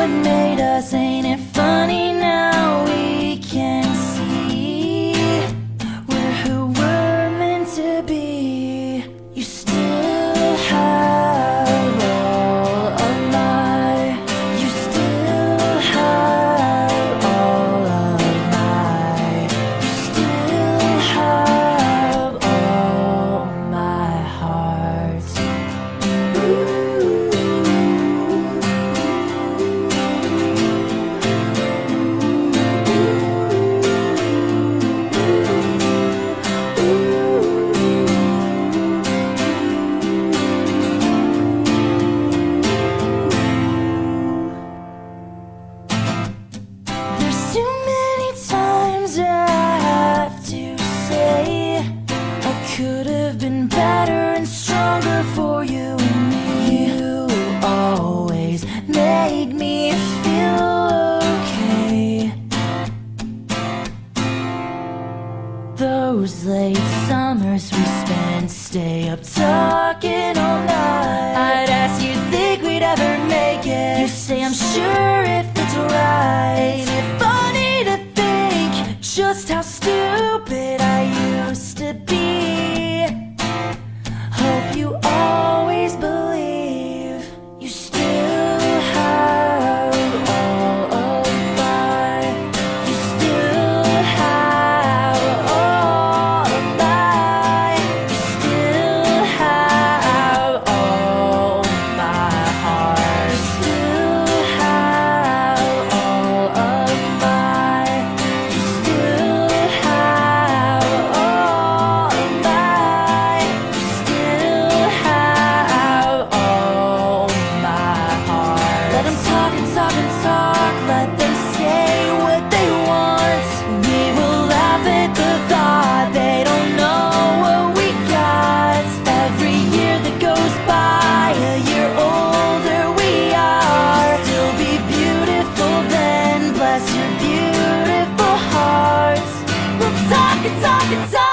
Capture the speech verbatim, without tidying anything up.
what made us. Ain't it funny now we can see we're who we're meant to be. You still have all of my, you still have all of my, you still have all my heart. There's too many times I have to say I could have been better and stronger for you and me. You always made me feel okay. Those late summers we spent, stay up talking all night. I'd ask you, think we'd ever make it. You say, I'm sure if it's right. It's funny to think just how stupid I used to be. Hope you always believe you still have all of my, you still have all of my, you still have all my heart. You still have all of my, you still have all of my, you still have all my heart. Let them talk and talk and talk, let them say what they want. We will laugh at the thought they don't know what we got. Every year that goes by, a year older we are. Still be beautiful then, bless your beautiful hearts. We'll talk and talk and talk.